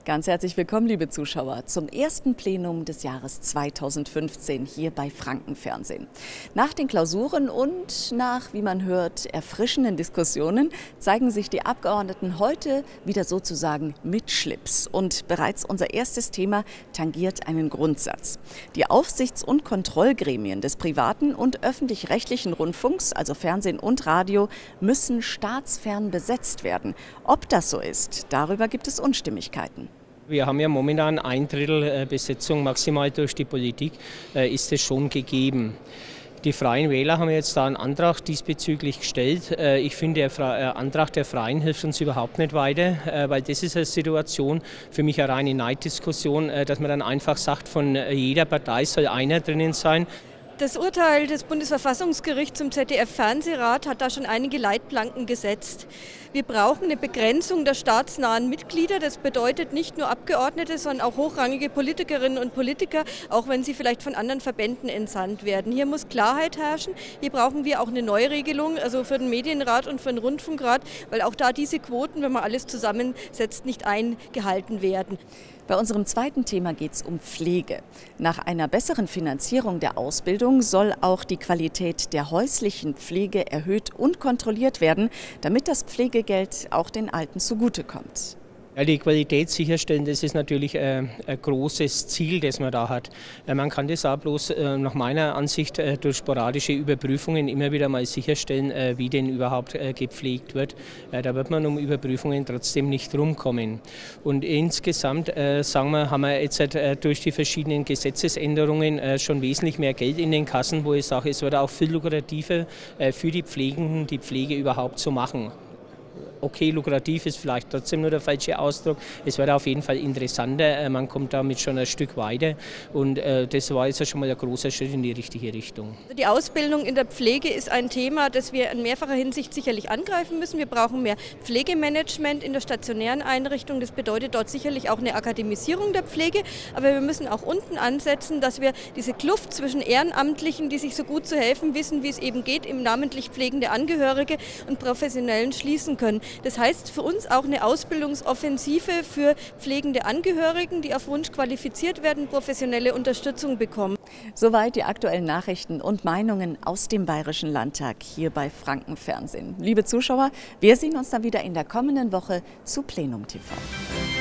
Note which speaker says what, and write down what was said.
Speaker 1: Ganz herzlich willkommen, liebe Zuschauer, zum ersten Plenum des Jahres 2015 hier bei Frankenfernsehen. Nach den Klausuren und nach, wie man hört, erfrischenden Diskussionen zeigen sich die Abgeordneten heute wieder sozusagen mit Schlips. Und bereits unser erstes Thema tangiert einen Grundsatz. Die Aufsichts- und Kontrollgremien des privaten und öffentlich-rechtlichen Rundfunks, also Fernsehen und Radio, müssen staatsfern besetzt werden. Ob das so ist, darüber gibt es Unstimmigkeiten.
Speaker 2: Wir haben ja momentan 1/3 Besetzung, maximal durch die Politik, ist es schon gegeben. Die Freien Wähler haben jetzt da einen Antrag diesbezüglich gestellt. Ich finde, der Antrag der Freien hilft uns überhaupt nicht weiter, weil das ist eine Situation, für mich eine reine Neiddiskussion, dass man dann einfach sagt, von jeder Partei soll einer drinnen sein.
Speaker 3: Das Urteil des Bundesverfassungsgerichts zum ZDF-Fernsehrat hat da schon einige Leitplanken gesetzt. Wir brauchen eine Begrenzung der staatsnahen Mitglieder. Das bedeutet nicht nur Abgeordnete, sondern auch hochrangige Politikerinnen und Politiker, auch wenn sie vielleicht von anderen Verbänden entsandt werden. Hier muss Klarheit herrschen. Hier brauchen wir auch eine Neuregelung, also für den Medienrat und für den Rundfunkrat, weil auch da diese Quoten, wenn man alles zusammensetzt, nicht eingehalten werden.
Speaker 1: Bei unserem zweiten Thema geht es um Pflege. Nach einer besseren Finanzierung der Ausbildung soll auch die Qualität der häuslichen Pflege erhöht und kontrolliert werden, damit das Pflegegeld auch den Alten zugutekommt.
Speaker 2: Ja, die Qualität sicherstellen, das ist natürlich ein großes Ziel, das man da hat. Man kann das auch bloß nach meiner Ansicht durch sporadische Überprüfungen immer wieder mal sicherstellen, wie denn überhaupt gepflegt wird. Da wird man um Überprüfungen trotzdem nicht rumkommen. Und insgesamt sagen wir, haben wir jetzt durch die verschiedenen Gesetzesänderungen schon wesentlich mehr Geld in den Kassen, wo ich sage, es wird auch viel lukrativer für die Pflegenden, die Pflege überhaupt zu machen. Okay, lukrativ ist vielleicht trotzdem nur der falsche Ausdruck. Es wird auf jeden Fall interessanter, man kommt damit schon ein Stück weiter und das war jetzt schon mal ein großer Schritt in die richtige Richtung.
Speaker 3: Die Ausbildung in der Pflege ist ein Thema, das wir in mehrfacher Hinsicht sicherlich angreifen müssen. Wir brauchen mehr Pflegemanagement in der stationären Einrichtung. Das bedeutet dort sicherlich auch eine Akademisierung der Pflege, aber wir müssen auch unten ansetzen, dass wir diese Kluft zwischen Ehrenamtlichen, die sich so gut zu helfen wissen, wie es eben geht, im namentlich pflegende Angehörige und Professionellen schließen können. Das heißt für uns auch eine Ausbildungsoffensive für pflegende Angehörigen, die auf Wunsch qualifiziert werden, professionelle Unterstützung bekommen.
Speaker 1: Soweit die aktuellen Nachrichten und Meinungen aus dem Bayerischen Landtag hier bei Frankenfernsehen. Liebe Zuschauer, wir sehen uns dann wieder in der kommenden Woche zu Plenum TV.